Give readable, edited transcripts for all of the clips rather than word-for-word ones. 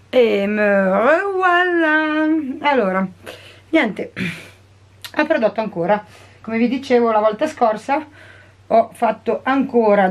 E voilà. Allora, niente, ho prodotto ancora, come vi dicevo la volta scorsa, ho fatto ancora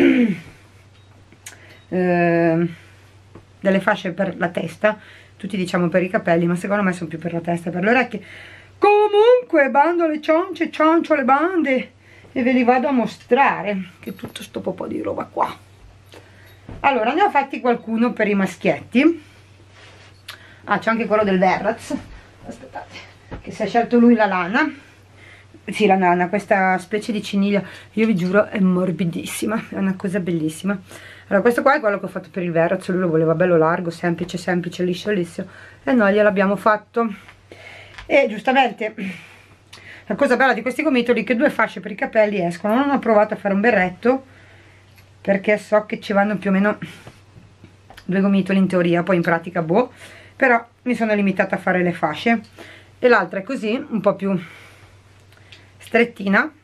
delle fasce per la testa, tutti diciamo per i capelli, ma secondo me sono più per la testa, per le orecchie. Comunque bando le ciance, ciancio le bande e ve li vado a mostrare, che tutto sto po' di roba qua. Allora, ne ho fatti qualcuno per i maschietti. Ah, c'è anche quello del Verraz, aspettate, che si è scelto lui la lana. Sì, la lana, questa specie di ciniglia, io vi giuro è morbidissima, è una cosa bellissima. Allora, questo qua è quello che ho fatto per il Verraz, lui lo voleva bello largo, semplice, semplice, liscio, liscio, e noi gliel'abbiamo fatto. E giustamente, la cosa bella di questi gomitoli è che 2 fasce per i capelli escono. Non ho provato a fare un berretto, perché so che ci vanno più o meno 2 gomitoli in teoria, poi in pratica boh, però mi sono limitata a fare le fasce. E l'altra è così, un po' più strettina,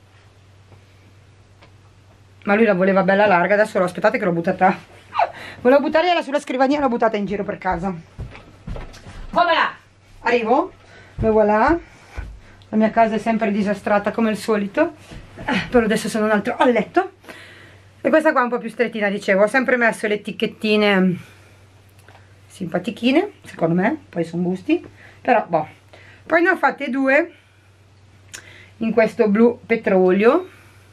ma lui la voleva bella larga. Adesso aspettate che l'ho buttata, volevo buttargliela sulla scrivania, l'ho buttata in giro per casa. Voilà, arrivo, e voilà, la mia casa è sempre disastrata come al solito, però adesso sono un altro a letto. E questa qua è un po' più strettina, dicevo, ho sempre messo le etichettine simpatichine, secondo me, poi sono gusti, però boh. Poi ne ho fatte 2 in questo blu petrolio,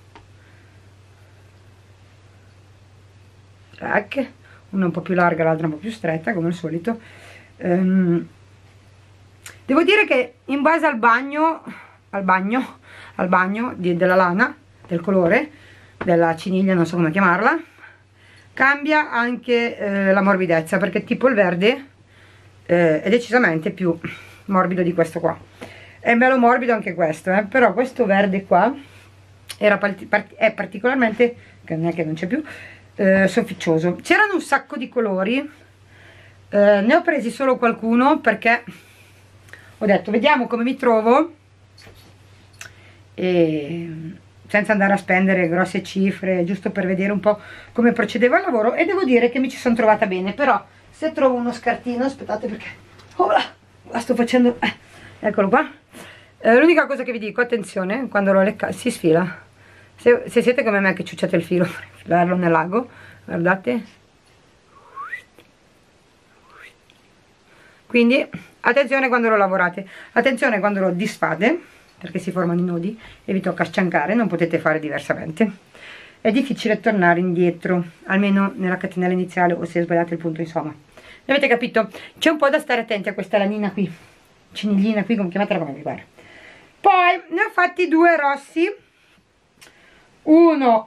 una un po' più larga, l'altra un po' più stretta, come al solito. Devo dire che in base al bagno della lana, del colore, della ciniglia, non so come chiamarla, cambia anche la morbidezza, perché tipo il verde è decisamente più morbido di questo qua. È bello morbido anche questo, però questo verde qua è particolarmente, che non è che non c'è più, sofficioso. C'erano un sacco di colori, ne ho presi solo qualcuno perché ho detto vediamo come mi trovo, e senza andare a spendere grosse cifre, giusto per vedere un po' come procedeva il lavoro. E devo dire che mi ci sono trovata bene. Però se trovo uno scartino, aspettate perché la sto facendo, eccolo qua. L'unica cosa che vi dico, attenzione, quando lo leccate si sfila. Se siete come me che ciucciate il filo per infilarlo nel lago, guardate, quindi attenzione quando lo lavorate, attenzione quando lo disfate, perché si formano i nodi e vi tocca sciancare, non potete fare diversamente. È difficile tornare indietro, almeno nella catenella iniziale, o se sbagliate il punto, insomma. Avete capito? C'è un po' da stare attenti a questa lanina qui, ciniglina qui, come chiamatela come vi pare. Poi ne ho fatti 2 rossi, uno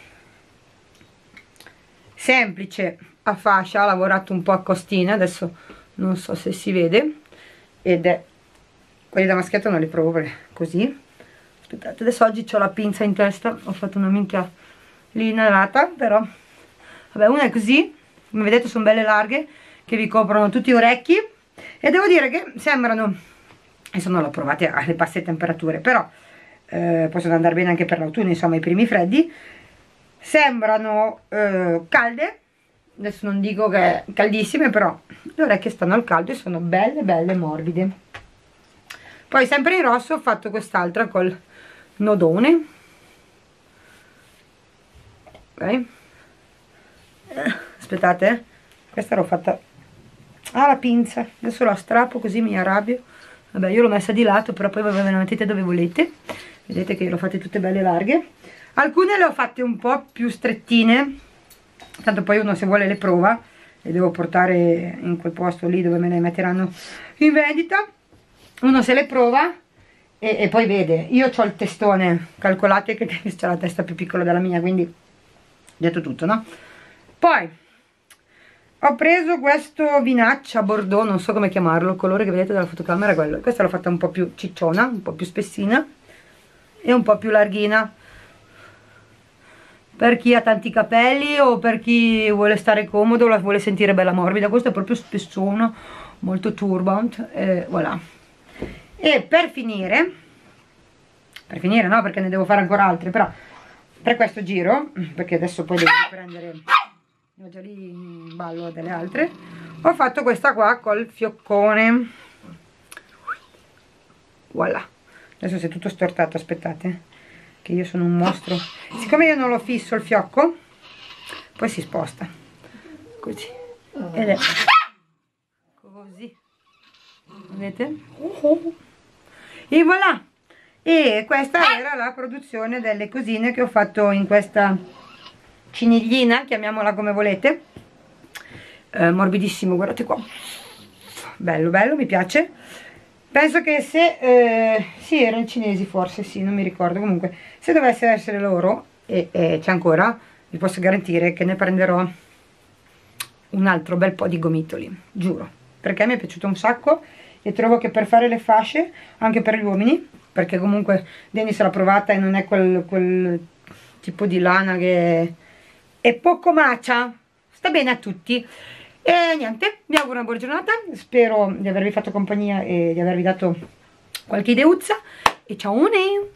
semplice a fascia, lavorato un po' a costina, adesso non so se si vede, ed è, quelli da maschietto non li provo così, aspettate, adesso oggi ho la pinza in testa, ho fatto una minchia lineata, però vabbè, una è così, come vedete sono belle larghe, che vi coprono tutti gli orecchi, e devo dire che sembrano, adesso non l'ho provate alle basse temperature, però possono andare bene anche per l'autunno, insomma i primi freddi, sembrano calde. Adesso non dico che caldissime, però le orecchie stanno al caldo e sono belle belle morbide. Poi sempre in rosso ho fatto quest'altra col nodone, ok, aspettate, questa l'ho fatta alla pinza, adesso la strappo così mi arrabbio. Vabbè, io l'ho messa di lato, però poi ve la mettete dove volete. Vedete che le ho fatte tutte belle larghe. Alcune le ho fatte un po' più strettine, tanto poi uno se vuole le prova, le devo portare in quel posto lì dove me le metteranno in vendita. Uno se le prova e poi vede. Io ho il testone, calcolate che c'è la testa più piccola della mia, quindi detto tutto, no? Poi ho preso questo vinaccia bordeaux, non so come chiamarlo, il colore che vedete dalla fotocamera è quello. Questa l'ho fatta un po' più cicciona, un po' più spessina e un po' più larghina, per chi ha tanti capelli o per chi vuole stare comodo, la vuole sentire bella morbida. Questo è proprio spessona, molto turbant, e voilà. E per finire no, perché ne devo fare ancora altre, però per questo giro, perché adesso poi devo prendere, ho già lì in ballo delle altre, ho fatto questa qua col fioccone, voilà. Adesso si è tutto stortato, aspettate, che io sono un mostro. Siccome io non lo fisso il fiocco, poi si sposta così, ed è così, vedete? E voilà. E questa era la produzione delle cosine che ho fatto in questa ciniglina, chiamiamola come volete. Morbidissimo, guardate qua, bello bello, mi piace. Penso che se sì, erano cinesi forse, sì, non mi ricordo, comunque se dovesse essere loro e c'è ancora, vi posso garantire che ne prenderò un altro bel po' di gomitoli, giuro, perché mi è piaciuto un sacco e trovo che per fare le fasce anche per gli uomini, perché comunque Denis l'ha provata e non è quel tipo di lana che è poco macia, sta bene a tutti. E niente, vi auguro una buona giornata, spero di avervi fatto compagnia e di avervi dato qualche ideuzza, e ciao!